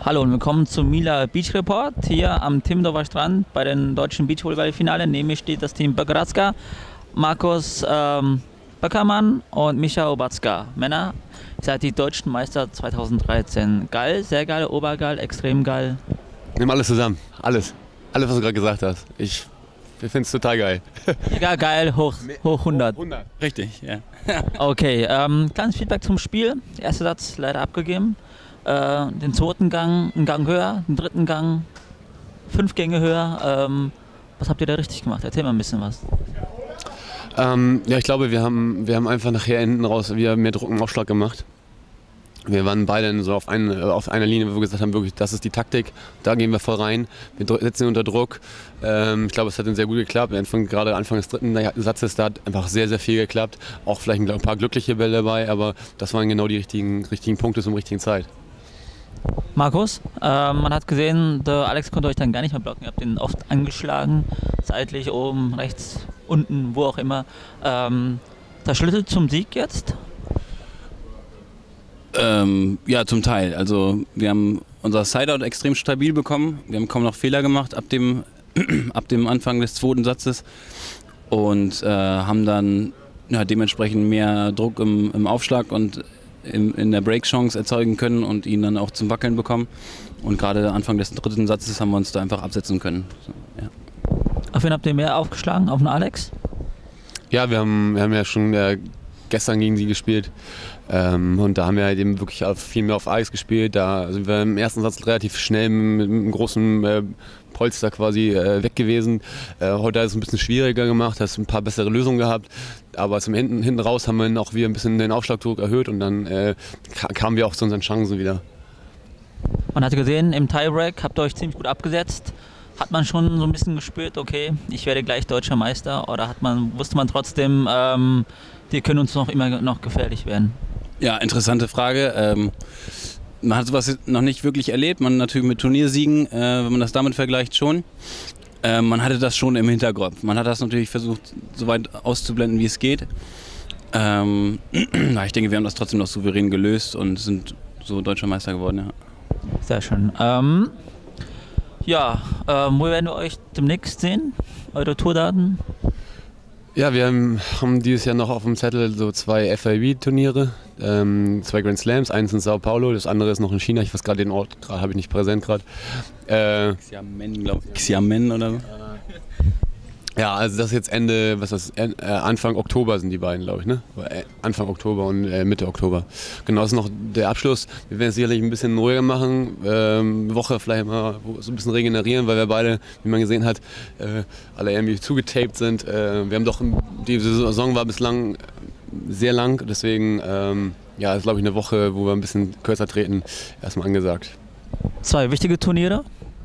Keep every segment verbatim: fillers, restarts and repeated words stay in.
Hallo und willkommen zum Mila Beach Report hier am Timmendorfer Strand bei den deutschen Beachvolleyball-Finale. Neben mir steht das Team Böckerazka, Markus ähm, Böckermann und Micha Obatzka. Männer, ihr seid die deutschen Meister zweitausenddreizehn. Geil, sehr geil, obergeil, extrem geil. Nimm alles zusammen, alles. Alles, was du gerade gesagt hast. Ich, ich finde es total geil. Mega geil, hoch, hoch hundert. hundert. Richtig, ja. Okay, ähm, kleines Feedback zum Spiel. Der erste Satz leider abgegeben. Äh, den zweiten Gang einen Gang höher, den dritten Gang fünf Gänge höher. Ähm, was habt ihr da richtig gemacht? Erzähl mal ein bisschen was. Ähm, ja, ich glaube, wir haben, wir haben einfach nachher hinten raus wieder mehr Druck im Aufschlag gemacht. Wir waren beide so auf, ein, auf einer Linie, wo wir gesagt haben, wirklich, das ist die Taktik, da gehen wir voll rein, wir setzen ihn unter Druck. Ähm, ich glaube, es hat dann sehr gut geklappt. Anfang, gerade Anfang des dritten Satzes, da hat einfach sehr, sehr viel geklappt. Auch vielleicht ein paar glückliche Bälle dabei, aber das waren genau die richtigen, richtigen Punkte zur richtigen Zeit. Markus, äh, man hat gesehen, der Alex konnte euch dann gar nicht mehr blocken. Ihr habt ihn oft angeschlagen, seitlich, oben, rechts, unten, wo auch immer. Ähm, der Schlüssel zum Sieg jetzt? Ähm, ja, zum Teil. Also wir haben unser Sideout extrem stabil bekommen. Wir haben kaum noch Fehler gemacht ab dem, ab dem Anfang des zweiten Satzes und äh, haben dann ja, dementsprechend mehr Druck im, im Aufschlag und in, in der Break-Chance erzeugen können und ihn dann auch zum Wackeln bekommen. Und gerade Anfang des dritten Satzes haben wir uns da einfach absetzen können. So, ja. Auf wen habt ihr mehr aufgeschlagen? Auf den Alex? Ja, wir haben, wir haben ja schon äh, gestern gegen sie gespielt. Ähm, und da haben wir halt eben wirklich auf, viel mehr auf Eis gespielt. Da sind wir im ersten Satz relativ schnell mit, mit einem großen äh, Polster quasi äh, weg gewesen. Äh, heute hat es ein bisschen schwieriger gemacht, hast ein paar bessere Lösungen gehabt. Aber zum hinten, hinten raus haben wir dann auch wieder ein bisschen den Aufschlagdruck erhöht und dann äh, kamen wir auch zu unseren Chancen wieder. Man hatte gesehen, im Tiebreak habt ihr euch ziemlich gut abgesetzt. Hat man schon so ein bisschen gespürt, okay, ich werde gleich deutscher Meister? Oder hat man, wusste man trotzdem, ähm, die können uns noch immer noch gefährlich werden? Ja, interessante Frage. Ähm, man hat sowas noch nicht wirklich erlebt. Man natürlich mit Turniersiegen, äh, wenn man das damit vergleicht, schon. Äh, man hatte das schon im Hintergrund. Man hat das natürlich versucht, so weit auszublenden, wie es geht. Ähm, ich denke, wir haben das trotzdem noch souverän gelöst und sind so deutscher Meister geworden. Ja. Sehr schön. Ähm, ja, ähm, wo werden wir euch demnächst sehen? Eure Tourdaten? Ja, wir haben, haben dieses Jahr noch auf dem Zettel so zwei F I B-Turniere, ähm, zwei Grand Slams, eins in Sao Paulo, das andere ist noch in China, ich weiß gerade den Ort, gerade habe ich nicht präsent gerade. Äh, Xiamen, glaube ich. Xiamen oder so? ja, also das ist jetzt Ende, was ist das, äh, Anfang Oktober sind die beiden, glaube ich, ne? Anfang Oktober und äh, Mitte Oktober. Genau, das ist noch der Abschluss. Wir werden es sicherlich ein bisschen ruhiger machen, ähm, eine Woche vielleicht mal so ein bisschen regenerieren, weil wir beide, wie man gesehen hat, äh, alle irgendwie zugetaped sind. Äh, wir haben doch, die Saison war bislang sehr lang, deswegen ähm, ja, ist glaube ich eine Woche, wo wir ein bisschen kürzer treten, erstmal angesagt. Zwei wichtige Turniere?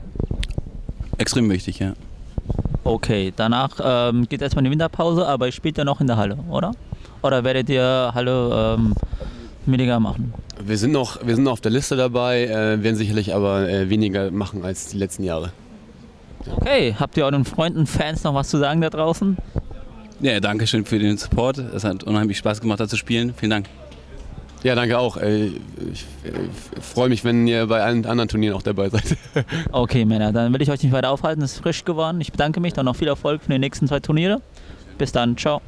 Extrem wichtig, ja. Okay, danach ähm, geht erstmal in die Winterpause, aber ihr spielt ja noch in der Halle, oder? Oder werdet ihr Halle ähm, weniger machen? Wir sind noch, wir sind noch auf der Liste dabei, äh, werden sicherlich aber äh, weniger machen als die letzten Jahre. Okay, habt ihr euren Freunden, Fans noch was zu sagen da draußen? Ja, danke schön für den Support. Es hat unheimlich Spaß gemacht, da zu spielen. Vielen Dank. Ja, danke auch. Ich, ich, ich freue mich, wenn ihr bei allen anderen Turnieren auch dabei seid. Okay, Männer, dann will ich euch nicht weiter aufhalten. Es ist frisch geworden. Ich bedanke mich. Dann noch viel Erfolg für die nächsten zwei Turniere. Bis dann. Ciao.